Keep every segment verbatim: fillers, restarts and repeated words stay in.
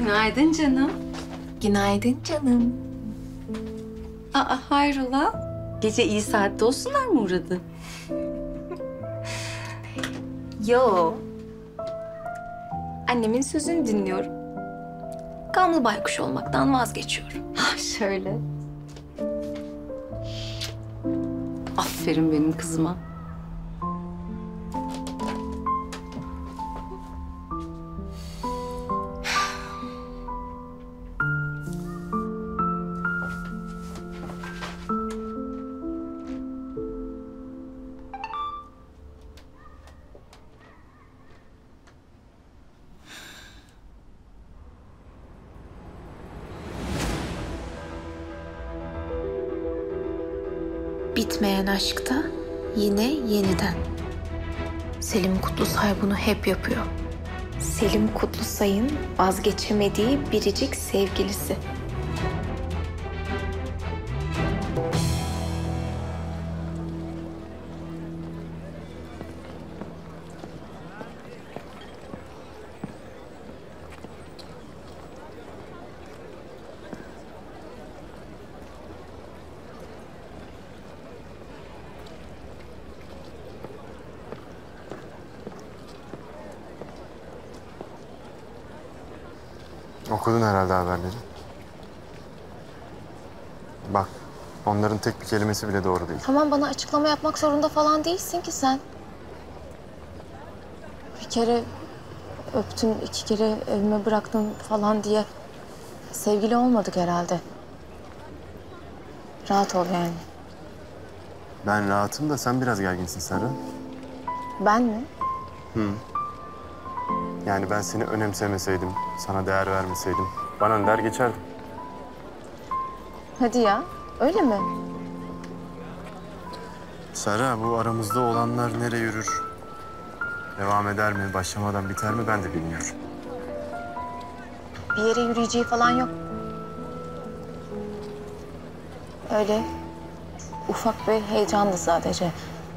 Günaydın canım. Günaydın canım. Aa, hayrola? Gece iyi saatte olsunlar mı uğradın? Yo. Annemin sözünü dinliyorum. Gamlı baykuş olmaktan vazgeçiyorum. Ha, şöyle. Aferin benim kızıma. Bitmeyen aşkta yine yeniden. Selim Kutlusay bunu hep yapıyor. Selim Kutlusay'ın vazgeçemediği biricik sevgilisi. Okudun herhalde haberleri. Bak, onların tek bir kelimesi bile doğru değil. Tamam, bana açıklama yapmak zorunda falan değilsin ki sen. Bir kere öptün, iki kere evime bıraktın falan diye sevgili olmadık herhalde. Rahat ol yani. Ben rahatım da sen biraz gerginsin Serra. Ben mi? Hı. Yani ben seni önemsemeseydim, sana değer vermeseydim bana ne der geçerdim. Hadi ya, öyle mi? Serra, bu aramızda olanlar nereye yürür? Devam eder mi, başlamadan biter mi ben de bilmiyorum. Bir yere yürüyeceği falan yok. Öyle ufak bir heyecandı sadece.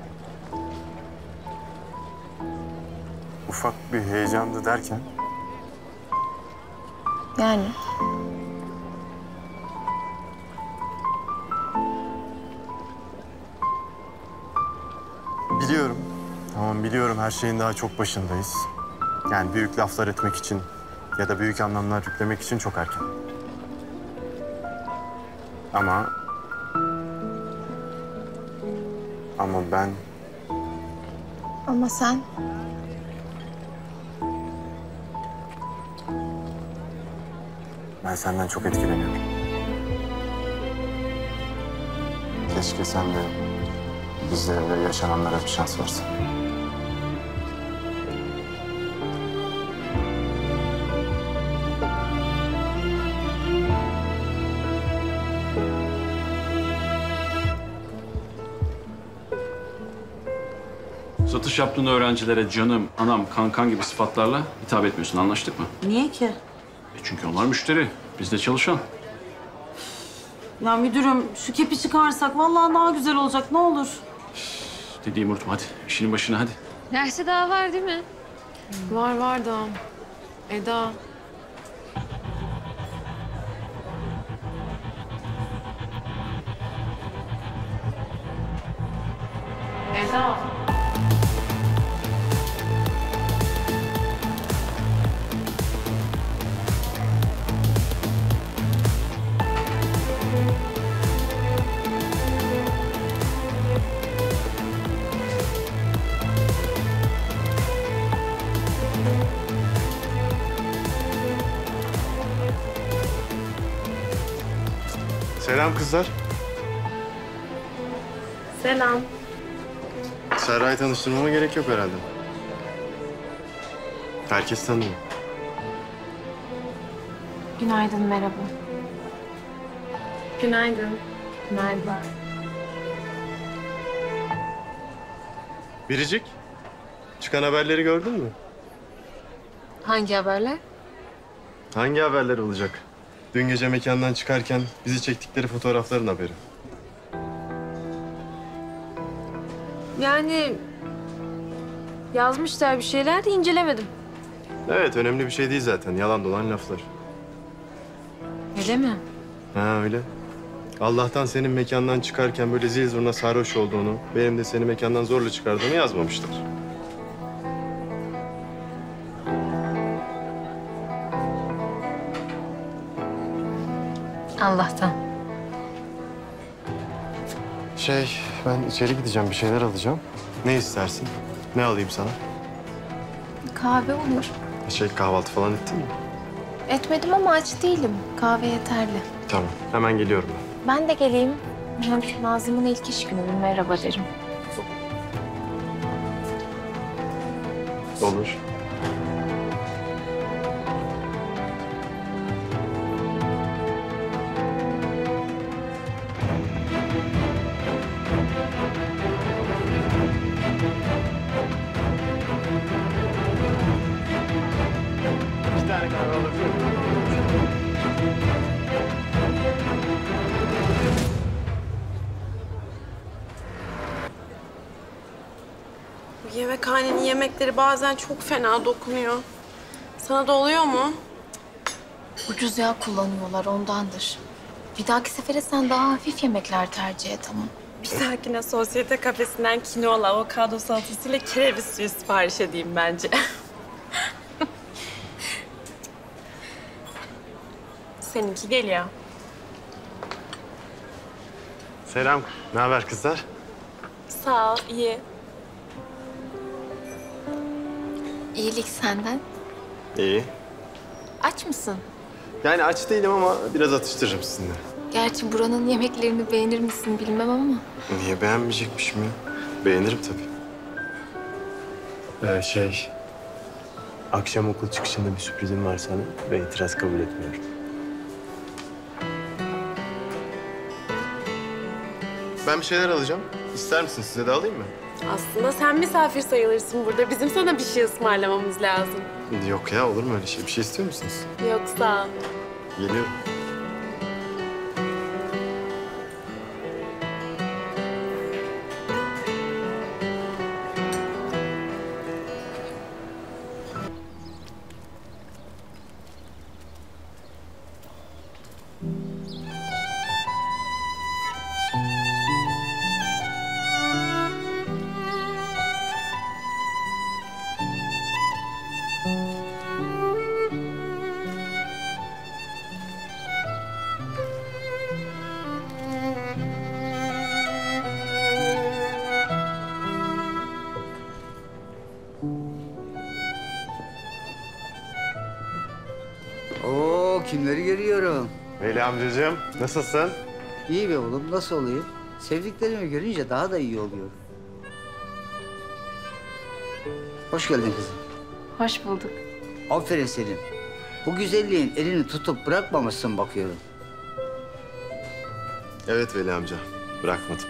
Ufak bir heyecandı derken? Yani Biliyorum. Tamam, biliyorum, her şeyin daha çok başındayız. Yani büyük laflar etmek için ya da büyük anlamlar yüklemek için çok erken. Ama... Ama ben... ama sen Ben senden çok etkileniyorum. Keşke sen de bizlere de yaşananlara bir şans versen. Satış yaptığın öğrencilere canım, anam, kankan gibi sıfatlarla hitap etmiyorsun. Anlaştık mı? Niye ki? E çünkü onlar müşteri. Biz de çalışan. Ya müdürüm şu kepi çıkarsak vallahi daha güzel olacak, ne olur. Dediğimi unutma hadi. İşinin başına hadi. Derse daha var değil mi? Var var da. Eda. Eda. Selam kızlar. Selam. Serra'yı tanıştırmama gerek yok herhalde. Herkes tanıyor. günaydın, merhaba. Günaydın. Merhaba. Biricik, çıkan haberleri gördün mü? Hangi haberler? Hangi haberler olacak? Dün gece mekandan çıkarken bizi çektikleri fotoğrafların haberi. Yani yazmışlar bir şeyler de incelemedim. Evet, önemli bir şey değil zaten. Yalan dolan laflar. Öyle mi? Ha öyle. Allah'tan senin mekandan çıkarken böyle zil zurna sarhoş olduğunu, benim de seni mekandan zorla çıkardığımı yazmamışlar. Allah'tan. Şey, ben içeri gideceğim, bir şeyler alacağım. Ne istersin? Ne alayım sana? Kahve olur. Şey, kahvaltı falan ettin mi? Etmedim ama aç değilim. Kahve yeterli. Tamam, hemen geliyorum ben. Ben de geleyim. Hem Nazım'ın ilk iş günü. Bir merhaba derim. Olur. Bir tane kahve alabilir miyim? Bu yemekhanenin yemekleri bazen çok fena dokunuyor. Sana da oluyor mu? Ucuz yağ kullanıyorlar ondandır. Bir dahaki sefere sen daha hafif yemekler tercih et ama. Bir dahakine sosyete kafesinden kinoalı avokado salatasıyla kereviz suyu sipariş edeyim bence. Seninki geliyor. Selam, ne haber kızlar? Sağ ol, iyi. İyilik senden. İyi. Aç mısın? Yani aç değilim ama biraz atıştırırım sizinle. Gerçi buranın yemeklerini beğenir misin bilmem ama. Niye beğenmeyecekmişim ya? Beğenirim tabii. Ee, şey... Akşam okul çıkışında bir sürprizim var sana ve itiraz kabul etmiyorum. Ben bir şeyler alacağım. İster misin? Size de alayım mı? Aslında sen misafir sayılırsın burada. Bizim sana bir şey ısmarlamamız lazım. Yok ya, olur mu öyle şey? Bir şey istiyor musunuz? Yoksa... Geliyorum. Oo, kimleri görüyorum? Veli amcacığım, nasılsın? İyi be oğlum, nasıl olayım? Sevdiklerimi görünce daha da iyi oluyorum. Hoş geldin kızım. Hoş bulduk. Aferin Selim. Bu güzelliğin elini tutup bırakmamışsın bakıyorum. Evet Veli amca, bırakmadım.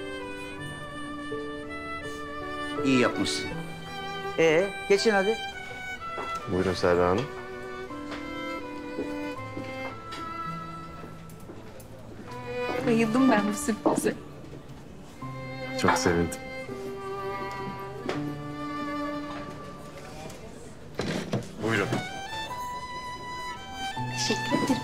İyi yapmışsın. Ee, geçin hadi. Buyurun Serra Hanım. Bayıldım ben bu sürprize. Çok sevindim. Buyurun. Teşekkür ederim.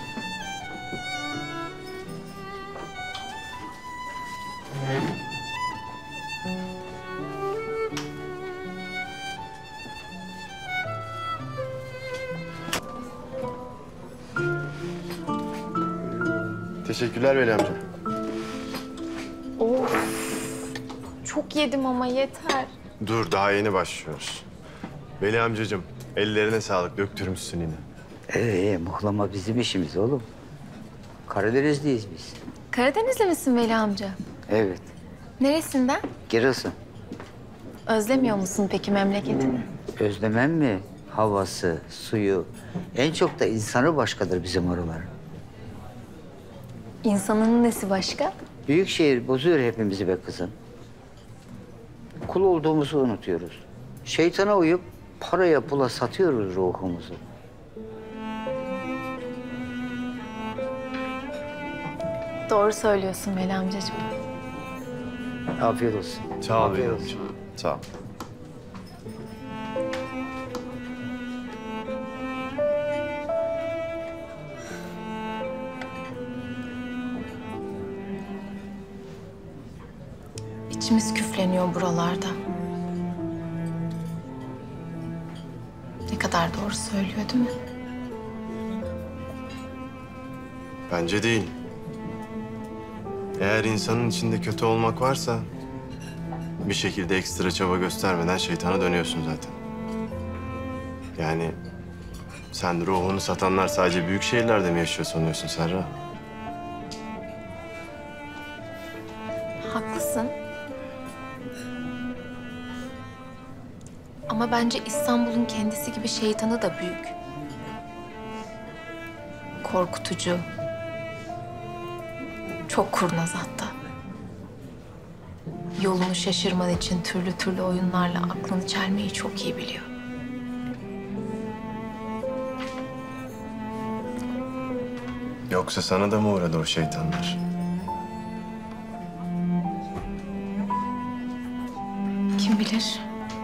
Teşekkürler Veli amca. Of. Çok yedim ama yeter. Dur, daha yeni başlıyoruz. Veli amcacığım, ellerine sağlık. Döktürmüşsün yine. Ee, muhlama bizim işimiz oğlum. Karadenizliyiz biz. Karadenizli misin Veli amca? Evet. Neresinden? Giresun. Özlemiyor musun peki memleketini? Özlemem mi? Havası, suyu. En çok da insanı başkadır bizim oralar. İnsanın nesi başka? Büyük şehir bozuyor hepimizi be kızım. Kul olduğumuzu unutuyoruz. Şeytana uyup paraya pula satıyoruz ruhumuzu. Doğru söylüyorsun Veli amcacığım. Afiyet olsun. Sağ ol Veli Afiyet amca. olsun. Sağ ol. İçimiz küfleniyor buralarda. Ne kadar doğru söylüyor değil mi? Bence değil. Eğer insanın içinde kötü olmak varsa bir şekilde ekstra çaba göstermeden şeytana dönüyorsun zaten. Yani sen ruhunu satanlar sadece büyük şehirlerde mi yaşıyor sanıyorsun Serra? Haklısın. Ama bence İstanbul'un kendisi gibi şeytanı da büyük. Korkutucu. Çok kurnaz hatta. Yolunu şaşırman için türlü türlü oyunlarla aklını çelmeyi çok iyi biliyor. Yoksa sana da mı uğradı o şeytanlar? Kim bilir?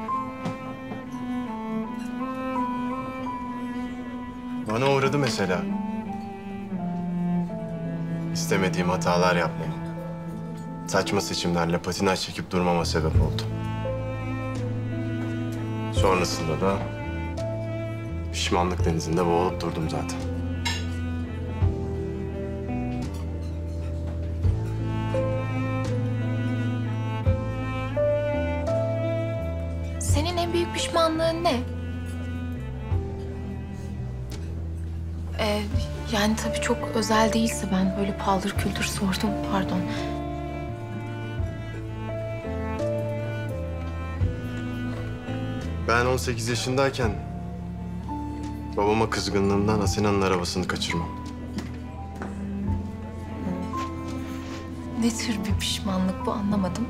Bana uğradı mesela. İstemediğim hatalar yapmam. Saçma seçimlerle patinaj çekip durmama sebep oldu. Sonrasında da pişmanlık denizinde boğulup durdum zaten. Senin en büyük pişmanlığın ne? Ee, yani tabii çok özel değilse ben böyle paldır küldür sordum, pardon. Ben on sekiz yaşındayken babama kızgınlığımdan Asena'nın arabasını kaçırmam. Ne tür bir pişmanlık bu anlamadım.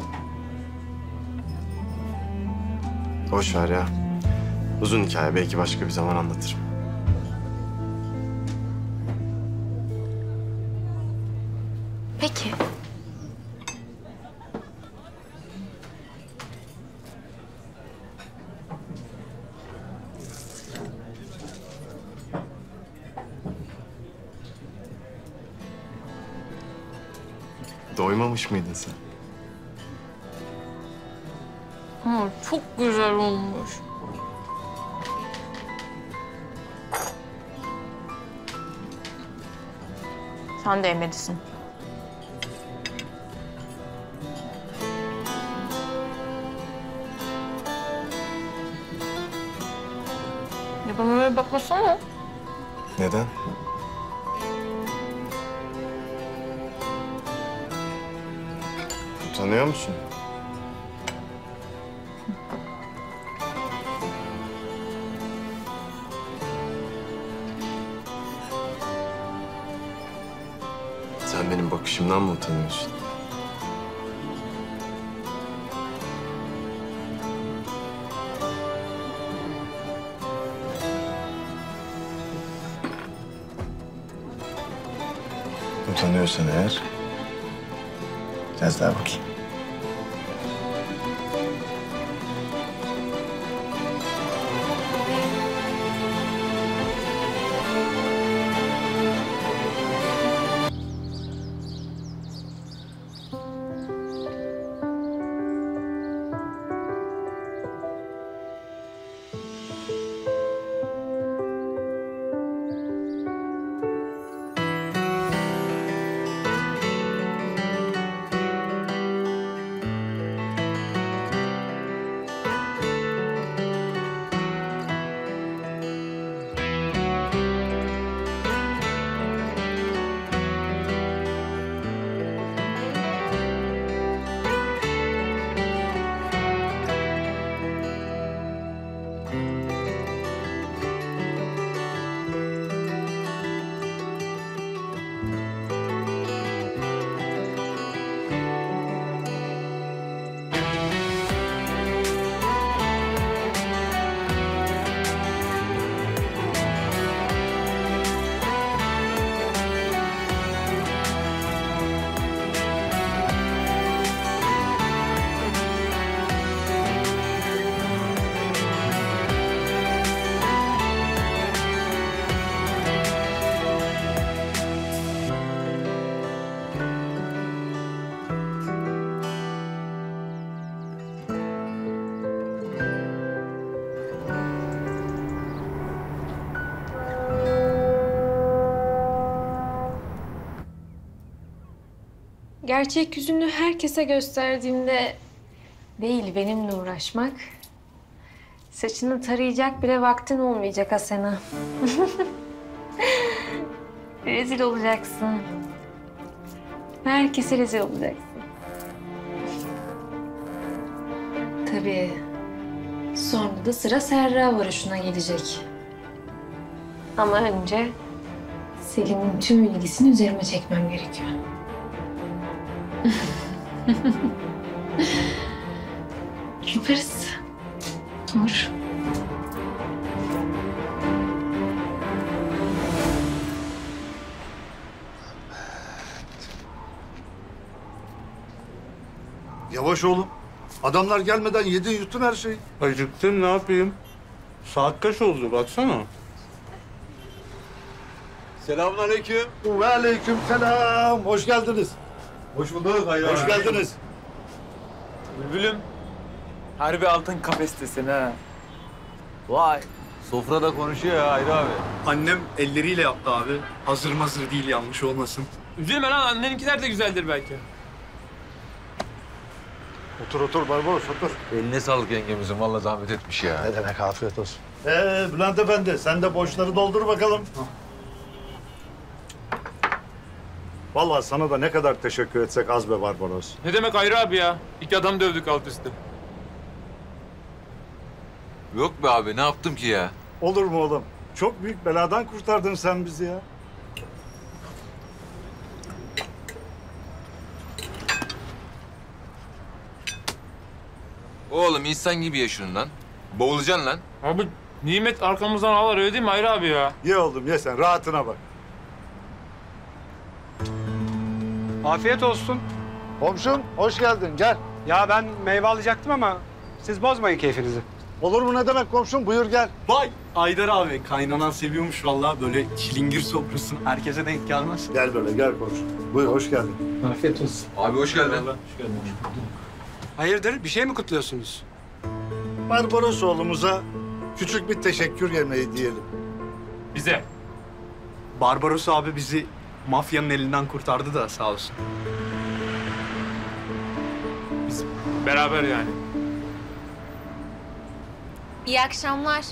Boş ver ya. Uzun hikaye, belki başka bir zaman anlatırım. Peki. Doymamış mıydın sen? Ama çok güzel olmuş. Sen de yemelisin. Ya bana böyle bakmasana. Neden? Utanıyor musun? Sen benim bakışımdan mı utanıyorsun? Utanıyorsan eğer biraz daha bakayım. Gerçek yüzünü herkese gösterdiğimde değil benimle uğraşmak. Saçını tarayacak bile vaktin olmayacak Asena. Rezil olacaksın. Herkese rezil olacaksın. Tabii. Sonra da sıra Serra varışına gelecek. Ama önce Selim'in tüm ilgisini üzerime çekmem gerekiyor. Yaparız. Olur. Yavaş oğlum. Adamlar gelmeden yedin yuttun her şeyi. Acıktım, ne yapayım? Saat kaç oldu baksana. Selamünaleyküm. Ve aleyküm selam. Hoş geldiniz. Hoş bulduk. Hayır. Hoş geldiniz. Bülbülüm, harbi altın kafestesin ha. Vay, sofrada konuşuyor ya Hayri abi. Annem elleriyle yaptı abi. Hazır mazır değil, yanlış olmasın. Üzülme lan, anneninkiler de güzeldir belki. Otur otur Barbaros otur. Eline sağlık yengemizin, vallahi zahmet etmiş ya. Ne demek, afiyet olsun. Ee Bülent Efendi, sen de boşları doldur bakalım. Vallahi sana da ne kadar teşekkür etsek az be Barbaros. Ne demek Hayri abi ya? İki adam dövdük alt üstü. Yok be abi, ne yaptım ki ya? Olur mu oğlum? Çok büyük beladan kurtardın sen bizi ya. Oğlum insan gibi yaşıyorsun lan. Boğulacaksın lan. Abi nimet arkamızdan ağlar öyle değil mi Hayri abi ya? Ye oğlum ye sen, rahatına bak. Afiyet olsun. Komşum hoş geldin, gel. Ya ben meyve alacaktım ama siz bozmayın keyfinizi. Olur mu ne demek komşum, buyur gel. Vay Haydar abi, kaynanan seviyormuş vallahi böyle çilingir sofrası. Herkese denk gelmez. Gel böyle, gel komşum. Buyur, hoş geldin. Afiyet olsun. Abi hoş geldin. Hayırdır, bir şey mi kutluyorsunuz? Barbaros oğlumuza küçük bir teşekkür yemeği diyelim. Bize. Barbaros abi bizi mafyanın elinden kurtardı da sağ olsun. Biz beraber yani. İyi akşamlar.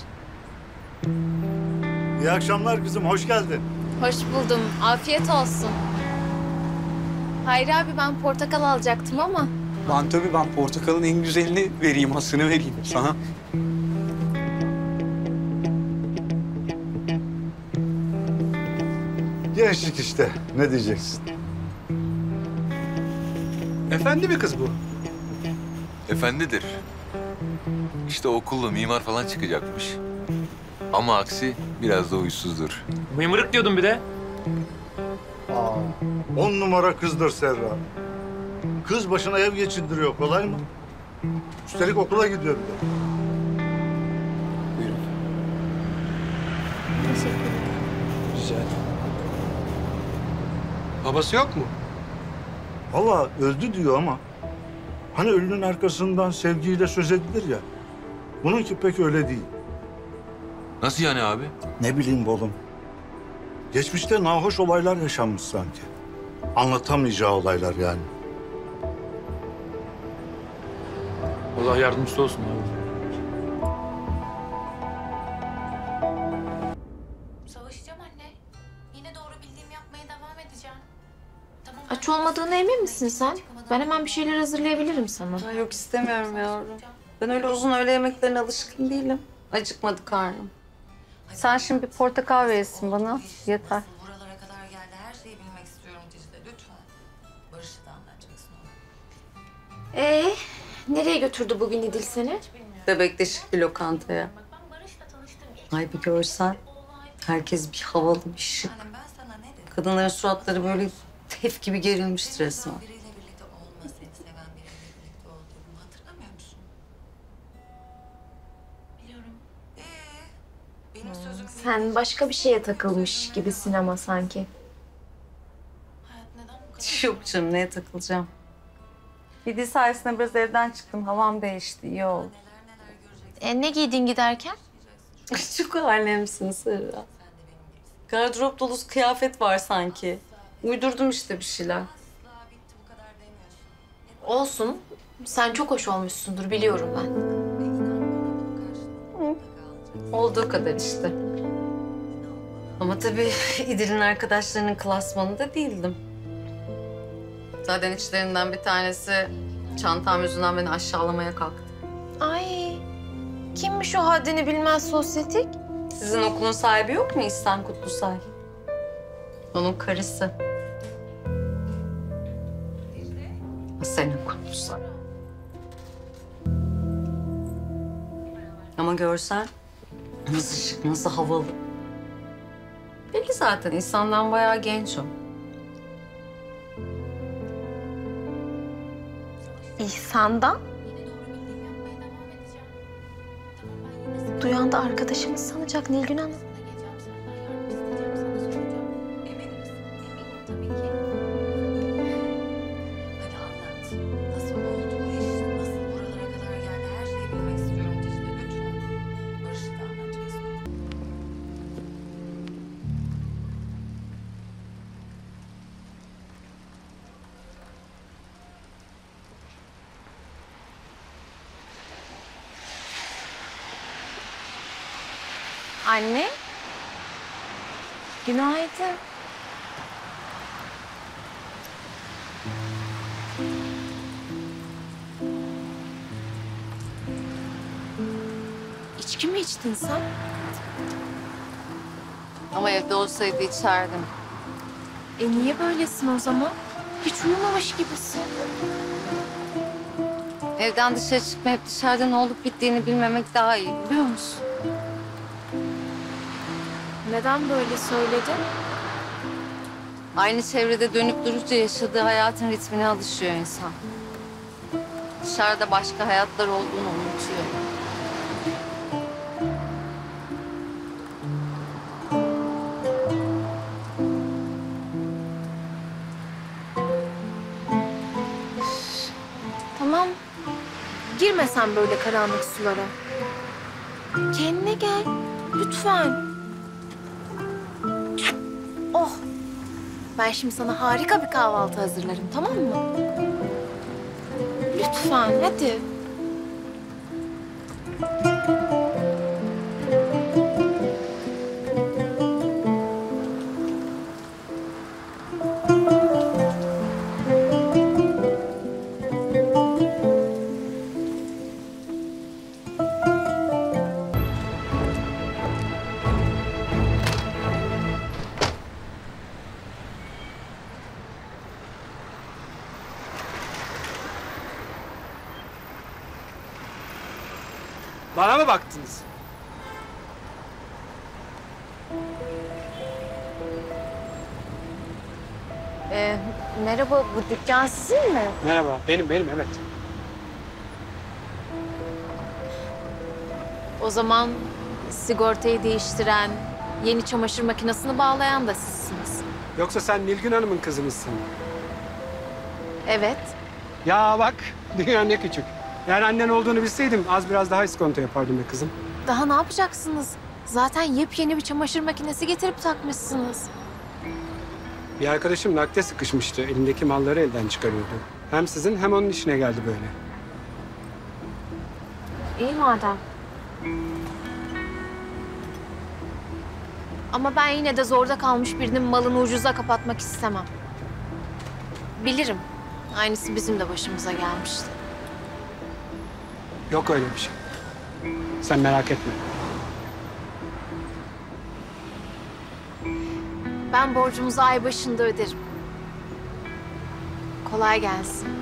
İyi akşamlar kızım, hoş geldin. Hoş buldum. Afiyet olsun. Hayri abi ben portakal alacaktım ama. Ben tabii ben portakalın en güzelini vereyim, hasını vereyim sana. Gençlik işte, ne diyeceksin? Efendi bir kız bu. Efendidir. İşte okullu mimar falan çıkacakmış. Ama aksi biraz da huysuzdur. Mıymırık diyordun bir de. Aa, on numara kızdır Serra. Kız başına ev geçindiriyor, kolay mı? Üstelik okula gidiyor bir de. Buyurun. Teşekkür ederim. Rica ederim. Babası yok mu? Vallahi öldü diyor ama... Hani ölünün arkasından sevgiyle söz edilir ya. Bununki pek öyle değil. Nasıl yani abi? Ne bileyim oğlum. Geçmişte nahoş olaylar yaşanmış sanki. Anlatamayacağı olaylar yani. Allah yardımcısı olsun abi. Savaşacağım anne. Yine doğru bildiğimi yapmaya devam edeceğim. Tamam. Aç olmadığına emin misin sen? Ben hemen bir şeyler hazırlayabilirim sana. Ay yok istemiyorum yavrum. Ben öyle uzun öğle yemeklerine alışkın değilim. Acıkmadı karnım. Sen şimdi bir portakal verirsin bana. Yeter. Buralara kadar geldi. Her şeyi bilmek istiyorum Dicle. Lütfen. Barış'ı da anlatacaksın ona. Ee, nereye götürdü bugün İdil seni? Bebekleşik bir lokantaya. Ay bir görsen. Herkes bir havalı, bir şık. Annem ben sana ne dedim? Kadınların suratları böyle tef gibi gerilmiştir resmen. Biriyle birlikte olma, seni seven biriyle birlikte olduğumu hatırlamıyor musun? Biliyorum. Ee, benim sözüm... Sen başka bir şeye takılmış gibisin ama sanki. Hayat neden bu kadar... Yok canım, neye takılacağım? Gidi sayesinde biraz evden çıktım. Havam değişti, iyi oldu. E, ne giydin giderken? Çok alemsin Serra. Gardırop dolusu kıyafet var sanki. Uydurdum işte bir şeyler. Olsun. Sen çok hoş olmuşsundur biliyorum ben. Olduğu kadar işte. Ama tabii İdil'in arkadaşlarının klasmanında değildim. Zaten içlerinden bir tanesi çantam yüzünden beni aşağılamaya kalktı. Ay, kimmiş o haddini bilmez sosyetik? Sizin okulun sahibi yok mu İhsan Kutlusay? Onun karısı. Senin Kutlusay. Ama görsen nasıl şık, nasıl havalı. Belli zaten insandan bayağı genç o. İhsan'dan? Duyan da arkadaşımız sanacak Nilgün Hanım. Hadi anlat. Nasıl oldu bu iş? Nasıl buralara kadar geldi? Her şeyi bilmek istiyorum Dicle. Lütfen. Barış'ı da anlatacaksın. Anne. Günaydın. İçki mi içtin sen? Ama evde olsaydı içerdim. E niye böylesin o zaman? Hiç uyumamış gibisin. Evden dışarı çıkmayıp dışarıda ne olup bittiğini bilmemek daha iyi, biliyor musun? Neden böyle söyledin? Aynı çevrede dönüp durunca yaşadığı hayatın ritmine alışıyor insan. Dışarıda başka hayatlar olduğunu unutuyor. Tamam. Girme sen böyle karanlık sulara. Kendine gel. Lütfen. Oh. Ben şimdi sana harika bir kahvaltı hazırlarım, tamam mı? Lütfen, hadi. Bana mı baktınız? Ee, merhaba, bu dükkan sizin mi? Merhaba, benim benim evet. O zaman sigortayı değiştiren, yeni çamaşır makinesini bağlayan da sizsiniz. Yoksa sen Nilgün Hanım'ın kızı mısın? Evet. Ya bak, dünya ne küçük. Eğer annen olduğunu bilseydim az biraz daha iskonto yapardım be kızım. Daha ne yapacaksınız? Zaten yepyeni bir çamaşır makinesi getirip takmışsınız. Bir arkadaşım nakde sıkışmıştı. Elindeki malları elden çıkarıyordu. Hem sizin hem onun işine geldi böyle. İyi madem. Ama ben yine de zorda kalmış birinin malını ucuza kapatmak istemem. Bilirim. Aynısı bizim de başımıza gelmişti. Yok öyle bir şey. Sen merak etme. Ben borcumuzu ay başında öderim. Kolay gelsin.